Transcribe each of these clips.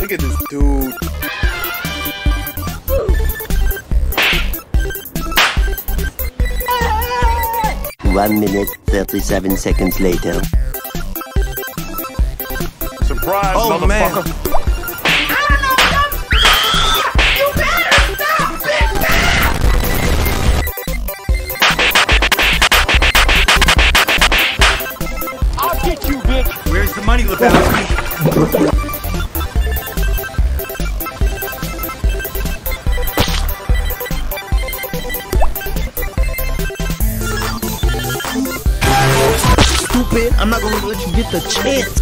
Look at this dude. One minute, 37 seconds later. Surprise, Oh, motherfucker. man. You better stop, big man! I'll get you, bitch. Where's the money, Lebowski? Stupid! I'm not gonna let you get the chance.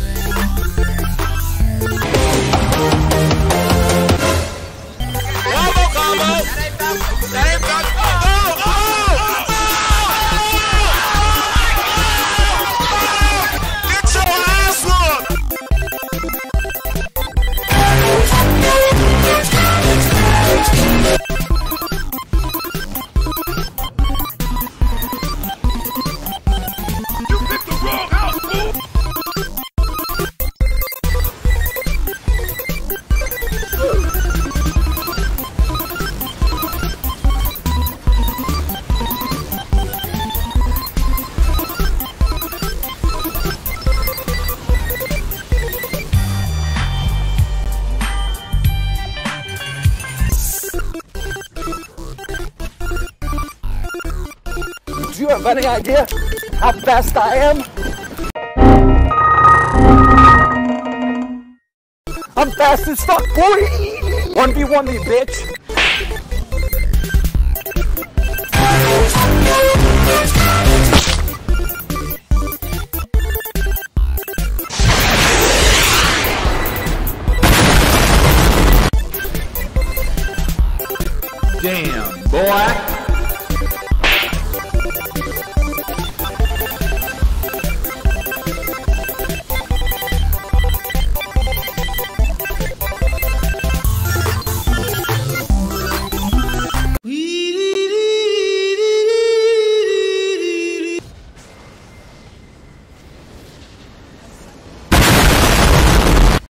Do you have any idea how fast I am? I'm fast as fuck, boy! 1v1 me, bitch! Damn, boy.